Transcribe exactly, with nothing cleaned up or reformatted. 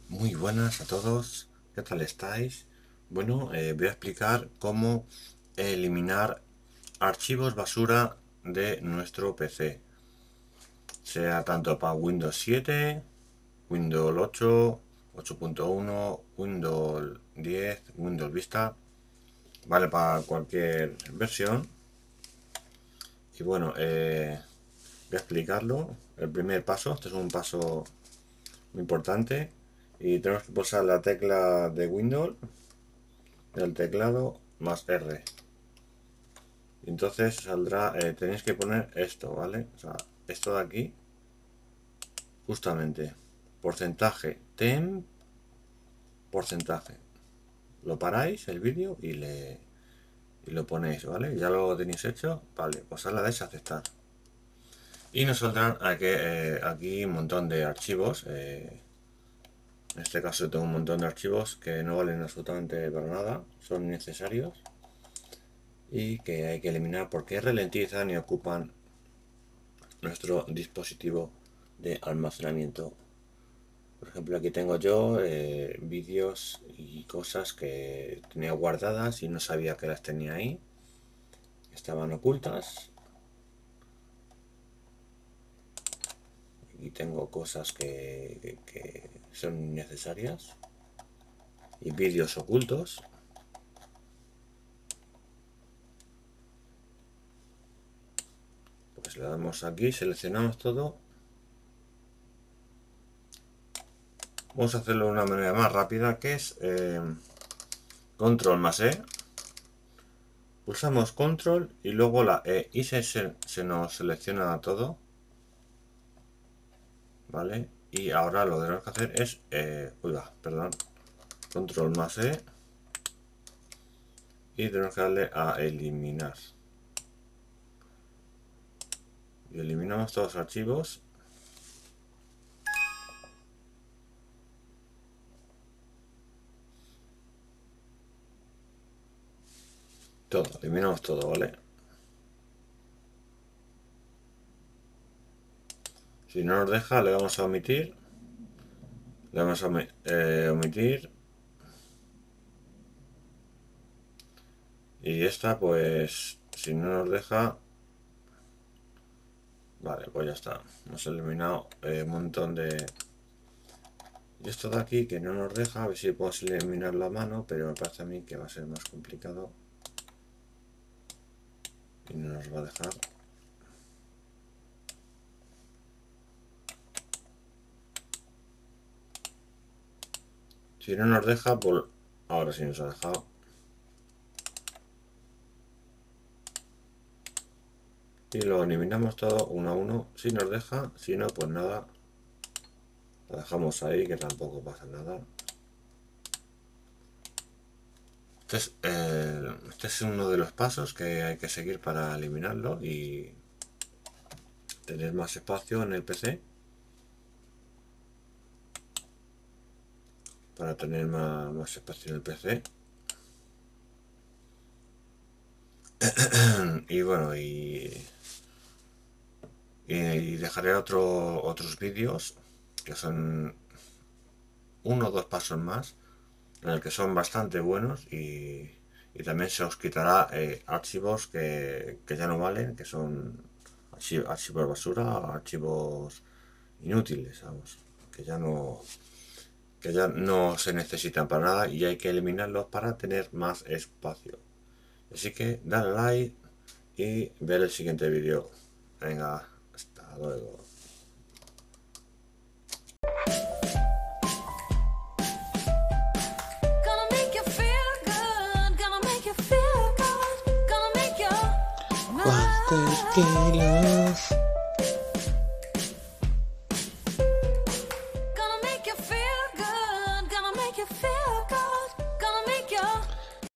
Muy buenas a todos, ¿qué tal estáis? Bueno, eh, voy a explicar cómo eliminar archivos basura de nuestro P C, sea tanto para Windows siete, Windows ocho, ocho punto uno, Windows diez, Windows Vista, vale para cualquier versión. Y bueno, eh, voy a explicarlo. El primer paso, este es un paso muy importante, y tenemos que pulsar la tecla de Windows del teclado más R. Y entonces saldrá, eh, tenéis que poner esto, ¿vale? O sea, esto de aquí, justamente, porcentaje, tem, porcentaje. Lo paráis el vídeo y le y lo ponéis, ¿vale? Ya lo tenéis hecho, vale, pues ahora le dais a aceptar. Y nos saldrán aquí, eh, aquí un montón de archivos. Eh, en este caso tengo un montón de archivos que no valen absolutamente para nada, son innecesarios y que hay que eliminar porque ralentizan y ocupan nuestro dispositivo de almacenamiento. Por ejemplo, aquí tengo yo eh, vídeos y cosas que tenía guardadas y no sabía que las tenía ahí, estaban ocultas. Y tengo cosas que, que, que son innecesarias y vídeos ocultos. Pues le damos aquí, seleccionamos todo. Vamos a hacerlo de una manera más rápida, que es eh, control más E. Pulsamos control y luego la E y se, se, se nos selecciona todo, ¿vale? Y ahora lo que tenemos que hacer es, eh, uy, va, perdón, control más E y tenemos que darle a eliminar. Y eliminamos todos los archivos. Todo, eliminamos todo, ¿vale? Si no nos deja, le vamos a omitir. Le vamos a eh, omitir. Y esta, pues, si no nos deja... Vale, pues ya está. Hemos eliminado eh, un montón de... Y esto de aquí que no nos deja, a ver si podemos eliminar la mano, pero me parece a mí que va a ser más complicado. Y no nos va a dejar. Si no nos deja, pues ahora sí nos ha dejado. Y lo eliminamos todo uno a uno. Si nos deja, si no, pues nada. Lo dejamos ahí, que tampoco pasa nada. Este es, eh, este es uno de los pasos que hay que seguir para eliminarlo y tener más espacio en el P C. Para tener más, más espacio en el P C. Y bueno, y, y dejaré otro, otros vídeos que son uno o dos pasos más, en el que son bastante buenos, y, y también se os quitará eh, archivos que, que ya no valen, que son archivos, archivos basura, archivos inútiles, vamos, que ya no que ya no se necesitan para nada y hay que eliminarlos para tener más espacio. Así que dale like y ver el siguiente vídeo. Venga, hasta luego. Cualquier kilo.